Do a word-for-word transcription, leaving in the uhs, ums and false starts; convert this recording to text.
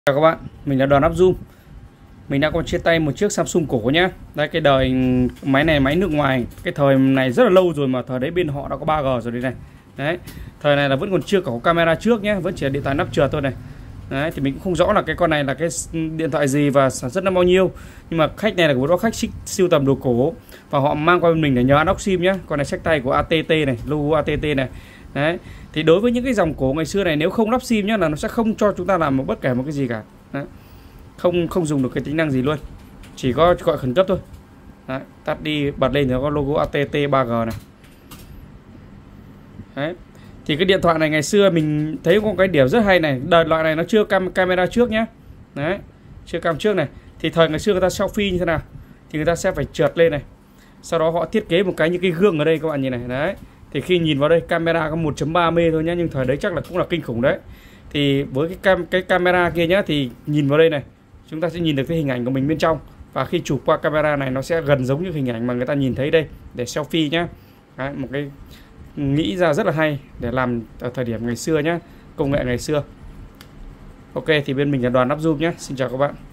Chào các bạn, mình là Đoàn Áp Zoom. Mình đã có chia tay một chiếc Samsung cổ nhá. Đây, cái đời máy này máy nước ngoài, cái thời này rất là lâu rồi, mà thời đấy bên họ đã có ba G rồi đây này. Đấy, thời này là vẫn còn chưa có camera trước nhé, vẫn chỉ là điện thoại nắp trượt thôi này. Đấy, thì mình cũng không rõ là cái con này là cái điện thoại gì và sản xuất năm bao nhiêu. Nhưng mà khách này là một khách siêu tầm đồ cổ và họ mang qua bên mình để nhờ unbox sim nhá. Con này xách tay của a tê tê này, logo a tê tê này. Đấy, thì đối với những cái dòng cổ ngày xưa này, nếu không lắp sim nhá là nó sẽ không cho chúng ta làm một bất kể một cái gì cả. Đấy, không không dùng được cái tính năng gì luôn, chỉ có gọi khẩn cấp thôi. Đấy, tắt đi bật lên thì nó có logo a tê tê ba G này. Đấy, thì cái điện thoại này ngày xưa mình thấy có cái điểm rất hay này, đời loại này nó chưa cam camera trước nhé. Đấy, chưa cam trước này. Thì thời ngày xưa người ta selfie như thế nào thì người ta sẽ phải trượt lên này, sau đó họ thiết kế một cái như cái gương ở đây các bạn nhìn này. Đấy, thì khi nhìn vào đây camera có một chấm ba mê thôi nhá, nhưng thời đấy chắc là cũng là kinh khủng đấy. Thì với cái cam cái camera kia nhá, thì nhìn vào đây này chúng ta sẽ nhìn được cái hình ảnh của mình bên trong, và khi chụp qua camera này nó sẽ gần giống như hình ảnh mà người ta nhìn thấy đây để selfie nhá. Đấy, một cái nghĩ ra rất là hay để làm ở thời điểm ngày xưa nhá, công nghệ ngày xưa. Ok, thì bên mình là Đoàn Áp Zoom nhé. Xin chào các bạn.